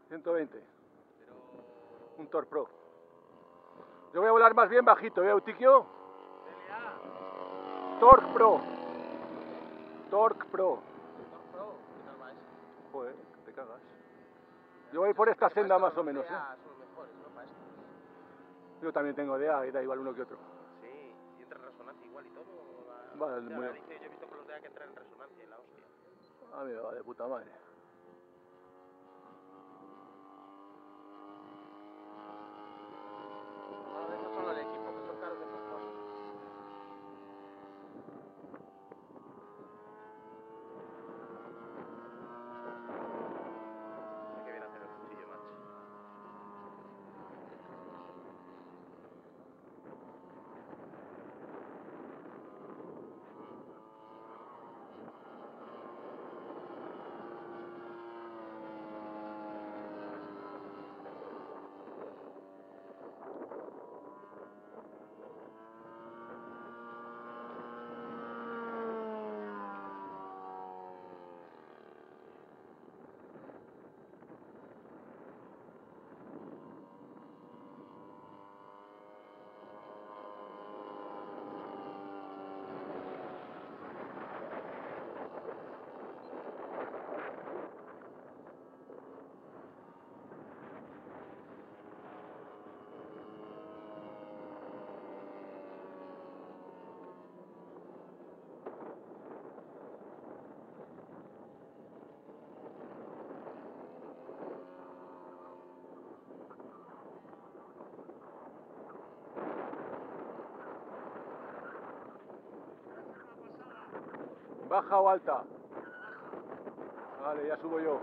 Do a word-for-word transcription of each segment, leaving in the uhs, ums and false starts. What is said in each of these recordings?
ciento veinte. Pero... Un Tor Pro. Yo voy a volar más bien bajito, ¿eh, Eutiquio? Torque Pro. Torque Pro. Torque Pro, ¿qué tal va eso? Joder, te cagas. Yo voy por esta senda más o menos, ¿eh? Son mejores, ¿no? Para esto. Yo también tengo D A y da igual uno que otro. Sí, y entra en resonancia igual y todo. La... Vale, ya, muy... la dice, yo he visto con los D A que entran en resonancia y la hostia. A mí me va de puta madre. A ver, no solo el equipo, que son caros de estas cosas. Qué bien hacer el cuchillo, macho. ¿Baja o alta? Vale, ya subo yo.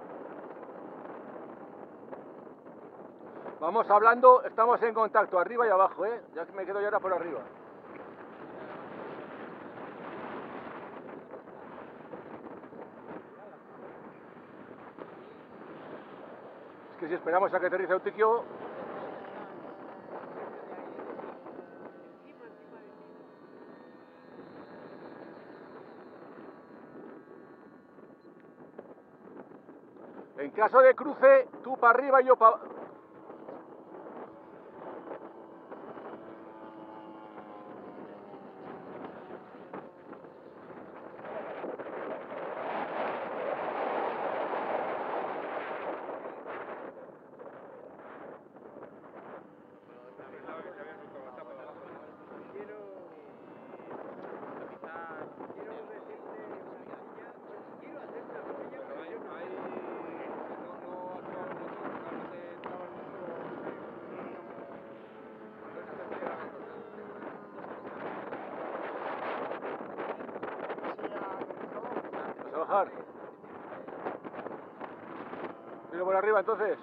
Vamos hablando, estamos en contacto, arriba y abajo, ¿eh? Ya que me quedo yo ahora por arriba. Es que si esperamos a que aterrice Eutiquio... En caso de cruce, tú para arriba y yo para... ¿Vas a bajar? ¿Tiro por arriba entonces?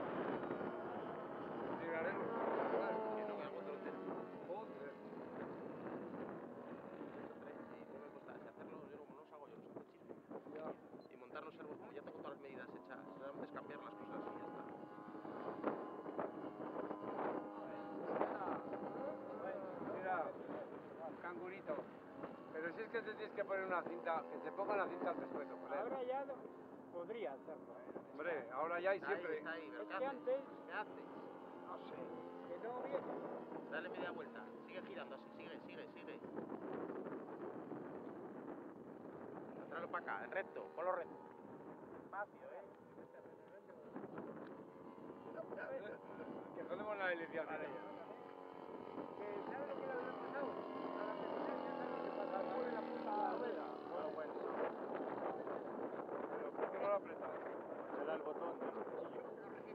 Y montar los servos, como ya tengo todas las medidas hechas, solamente es cambiar las cosas y ya está. Mira, cangurito. Pero si es que te tienes que poner una cinta, que se ponga la cinta al pescuezo. Ahora ya no podría hacerlo, ¿eh? Hombre, ahora ya y Está siempre. ahí, está ahí, pero Es ¿qué que haces? antes, ¿Qué haces? no sé, que no viene. Dale media vuelta, sigue girando así, sigue, sigue, sigue. Tráelo para acá, en recto, ponlo recto. Despacio, ¿eh? Que jodemos la elección. Que ¿sabes lo que le había pasado? A la terminal ya sabes lo que pasaba. Pone la punta a la rueda. Bueno, bueno. Pero ¿por qué no lo apretas? Será el botón del cuchillo.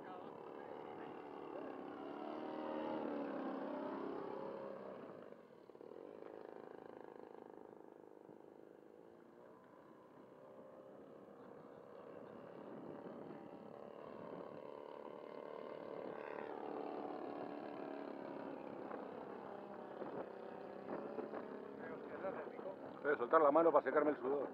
Voy a soltar la mano para secarme el sudor.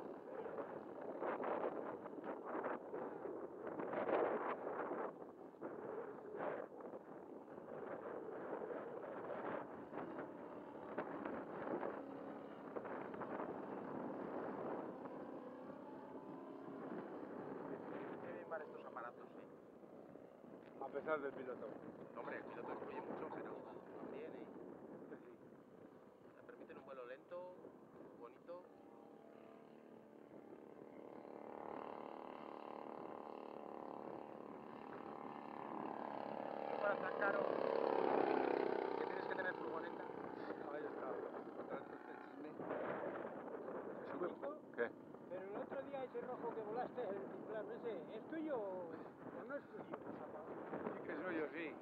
Qué bien van estos aparatos, ¿eh? A pesar del piloto. Hombre, el piloto influye mucho, pero también, ¿eh? Me permiten un vuelo lento, bonito. No para tan caro, que tienes que tener furgoneta. Ahí está. Otra vez este chisme. ¿Se sube? ¿Qué? Pero el otro día ese rojo que volaste, el ciclón ese, ¿es tuyo o no es tuyo? Sí que soy yo, sí.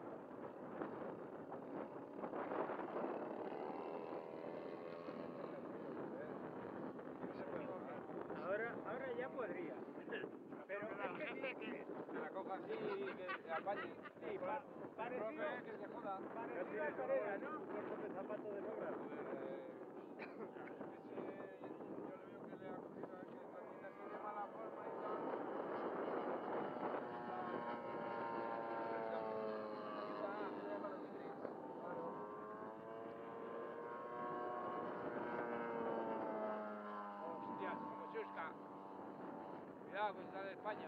Ahora, ahora ya podría. Pero es que sí, Que la coja así y que se apañe. sí, pa- parecido, Profe, que se joda. parecido a Carrera, ¿no? Cortos de zapato de sobra. Ese, yo le veo que le ha cogido a que también así de mala forma y tal. Hostias, como chusca. Cuidado, que está de España.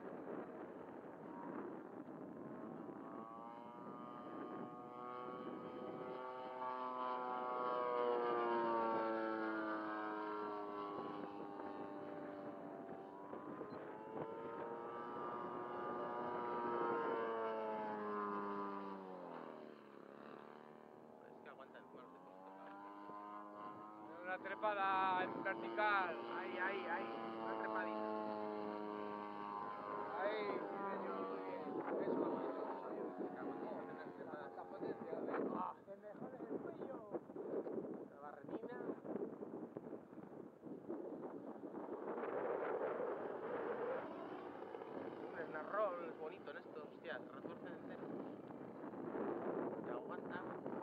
Es que aguanta encima los depósitos. Una trepada en vertical. Ahí, ahí, ahí, una trepadita. Ahí, sí, señor, muy bien. Eso es lo bonito de los aviones, que aguantan tener trepadas. La potencia, ¿ves? Que mejores el cuello. La barretina. Un snap roll es bonito en esto, hostia, te retuercen entero. Y aguanta.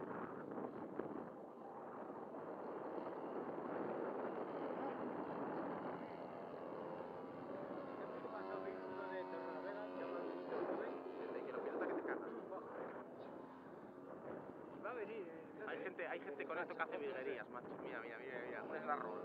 Cuando vi uno de Torrelavega, que va a venir el jueves, Y que lo pilota que te cagas. va a venir. eh, entonces- Hay gente, hay gente con esto que hace virguerías, macho. Mira, mira, mira, mira, un snap roll.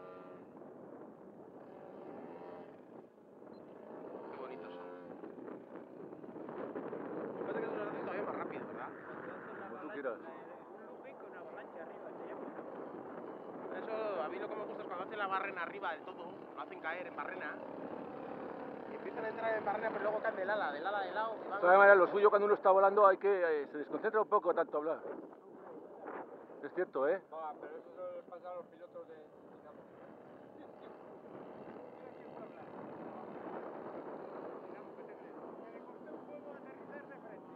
Qué bonitos son. Parece que eso lo hace todavía más rápido, ¿verdad? Como tú quieras. Un looping con avalancha arriba, se llama. Eso, a mí lo que me gusta es cuando hacen la barrena arriba del todo, lo hacen caer en barrena. Y empiezan a entrar en barrena, pero luego caen del ala, del ala de lado. Y De van... todas maneras, lo suyo cuando uno está volando hay que eh, se desconcentra un poco tanto hablar. Es cierto, ¿eh? Va, pero eso solo les pasa a los pilotos de Dinamo. Que le costó un huevo aterrizar de frente.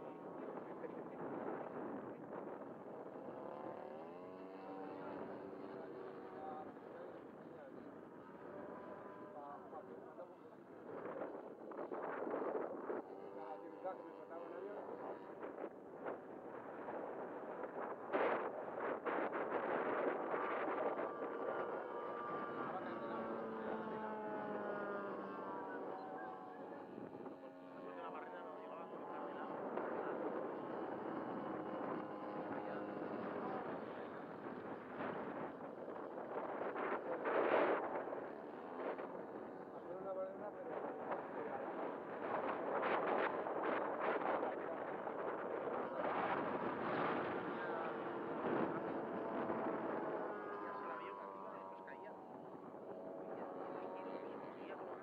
La actividad que me faltaba en avión. Después de la barrena no llegaba a colocar de lado. Hacer una barrena, pero... el avión arriba, después caía. Y en los giros cogía como...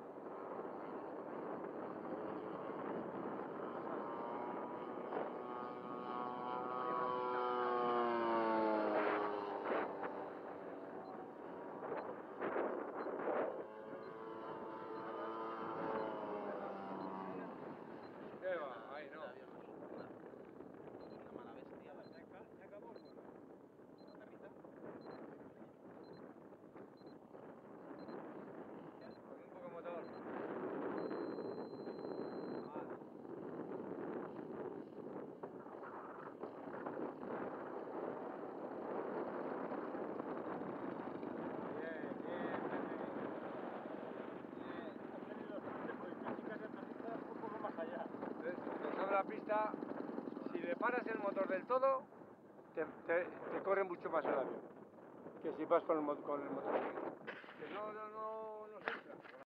¿Qué va? Ahí no. El avión no es una, una mala bestia. Se acabó el vuelo. Aterriza. Con un poco de motor. Bien, bien, Un poco más allá. Sobre la pista, si le paras el motor del todo, te, te, te corre mucho más el avión que si vas con el, mo- con el motor. Que no, no, no, no se entra.